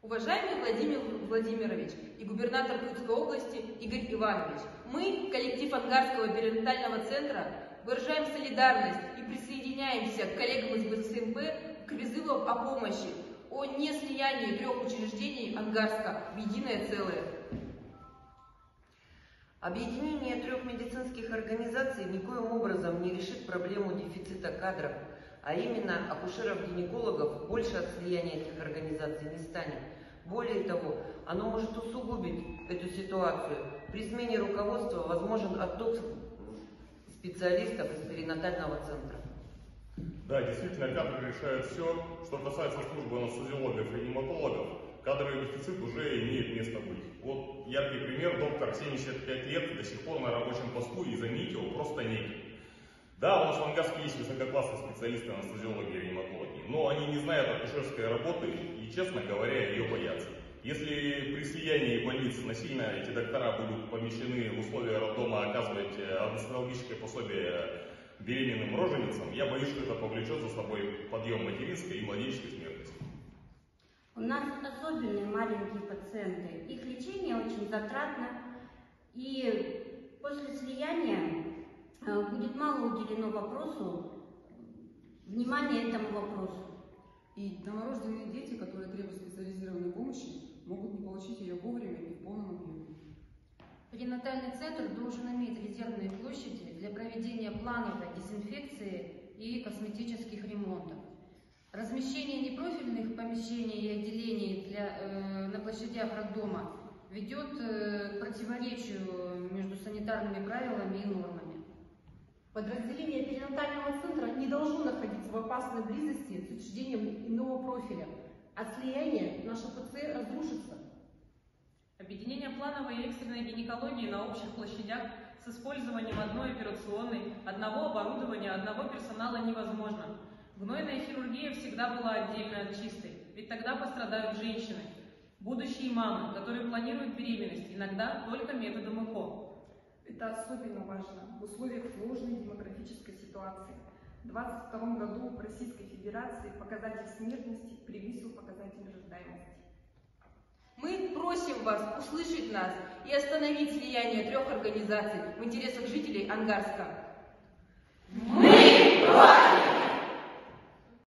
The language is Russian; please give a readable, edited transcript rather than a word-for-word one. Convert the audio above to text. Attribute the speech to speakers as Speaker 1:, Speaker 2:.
Speaker 1: Уважаемый Владимир Владимирович и губернатор Тульской области Игорь Иванович, мы, коллектив Ангарского перинатального центра, выражаем солидарность и присоединяемся к коллегам из БСМП к призыву о помощи, о неслиянии трех учреждений Ангарска в единое целое.
Speaker 2: Объединение трех медицинских организаций никоим образом не решит проблему дефицита кадров, а именно акушеров-гинекологов больше от слияния этих организаций не станет. Более того, оно может усугубить эту ситуацию. При смене руководства возможен отток специалистов из перинатального центра.
Speaker 3: Да, действительно, кадры решают все. Что касается службы анестезиологов и ревматологов, кадровый дефицит уже имеет место быть. Вот яркий пример: доктор 75 лет до сих пор на рабочем посту, и заменить его просто неким. Да, у нас в Ангарске есть высококлассные специалисты анестезиологии и ревматологии, но они не знают акушерской работы и, честно говоря, ее боятся. Если при слиянии больниц насильно эти доктора будут помещены в условия роддома оказывать анестезиологическое пособие беременным роженицам, я боюсь, что это повлечет за собой подъем материнской и младенческой смертности.
Speaker 4: У нас особенные маленькие пациенты. Их лечение очень затратно, и после слияния будет мало уделено внимания этому вопросу.
Speaker 5: И новорожденные дети, которые требуют специализированной помощи, могут не получить ее вовремя и в полном объеме.
Speaker 6: Перинатальный центр должен иметь резервные площади для проведения плановой дезинфекции и косметических ремонтов. Размещение непрофильных помещений и отделений на площадях роддома ведет к противоречию между санитарными правилами и нормами.
Speaker 7: Подразделение перинатального центра не должно находиться в опасной близости с учреждением иного профиля. От слияния наша ПЦ разрушится.
Speaker 8: Объединение плановой и экстренной гинекологии на общих площадях с использованием одной операционной, одного оборудования, одного персонала невозможно. Гнойная хирургия всегда была отдельно от чистой, ведь тогда пострадают женщины, будущие мамы, которые планируют беременность, иногда только методом ЭКО.
Speaker 9: Это особенно важно в условиях сложной демографической ситуации. В 2022 году в Российской Федерации показатель смертности превысил показатель рождаемости.
Speaker 1: Мы просим вас услышать нас и остановить слияние трех организаций в интересах жителей Ангарска.